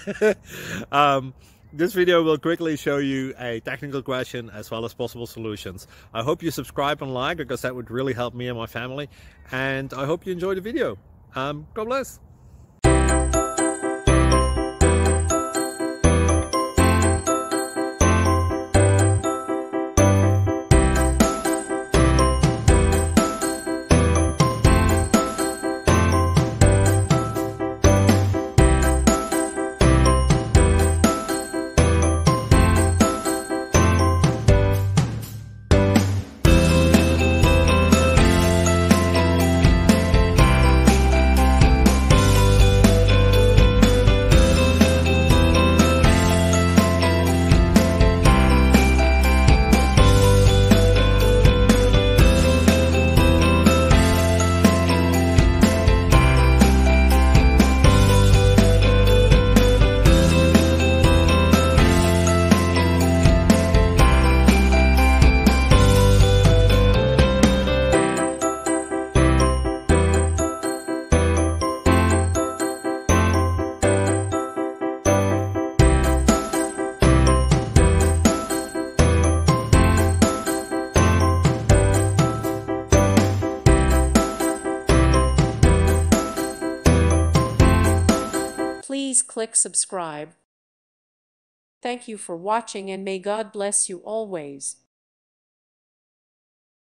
This video will quickly show you a technical question as well as possible solutions. I hope you subscribe and like, because that would really help me and my family. And I hope you enjoy the video. God bless. Please click subscribe. Thank you for watching, and may God bless you always.